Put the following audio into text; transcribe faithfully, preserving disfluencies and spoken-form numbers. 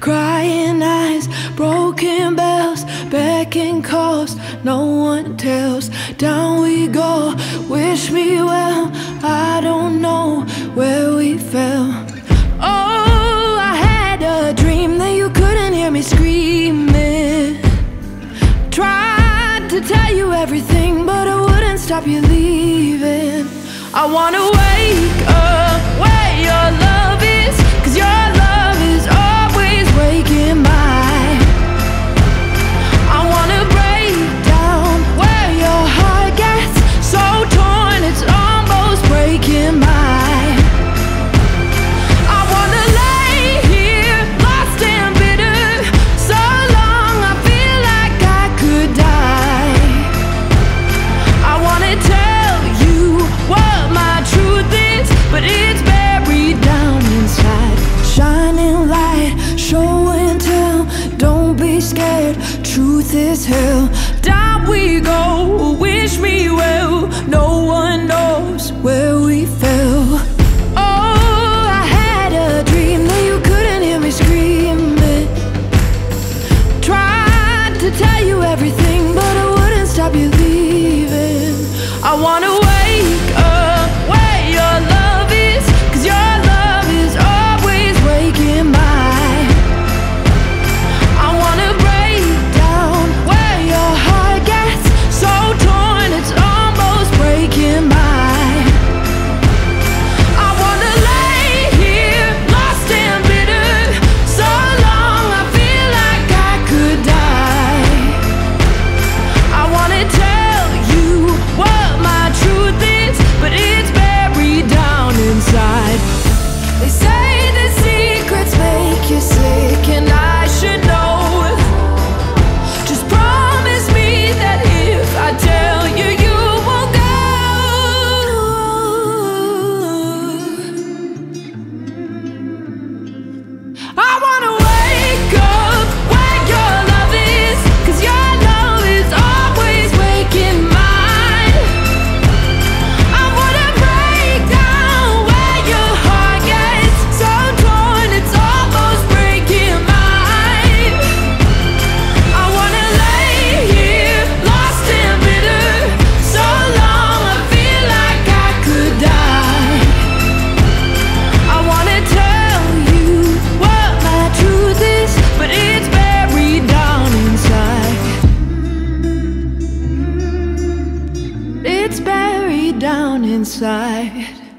crying eyes, broken bells, beckon calls, no one tells. Down we go, wish me well, I don't know where we fell. Oh, I had a dream that you couldn't hear me screaming. Tried to tell you everything, but I wouldn't stop you leaving. I wanna wake up where your love is, 'cause your love is always waking mine. I wanna break down where your heart gets so torn it's almost breaking mine. I wanna lay here lost and bitter so long I feel like I could die. I wanna tell you what my truth is, but it's buried down inside. Shining light, show and tell, don't be scared, truth is hell. Down we go, wish me well, no one knows where we fell. Oh, I had a dream that you couldn't hear me screaming. Tried to tell you everything, but I wouldn't stop you leaving. I wanna wake up where your love is, 'cause your love is always waking mine. I wanna break down where your heart gets so torn it's almost breaking mine. I wanna lay here lost and bitter so long I feel like I could die. I wanna tell you what my truth is, but it's buried down inside. They say that secrets make you sick, and I should know. Just promise me that if I tell you, you will go. I wanna wake up where your love is, 'cause your love is always waking mine. I wanna break down where your heart gets so torn it's almost breaking mine. I wanna lay here lost and bitter so long I feel like I could die. I wanna tell you what my truth is, but it's buried down inside. It's buried down inside.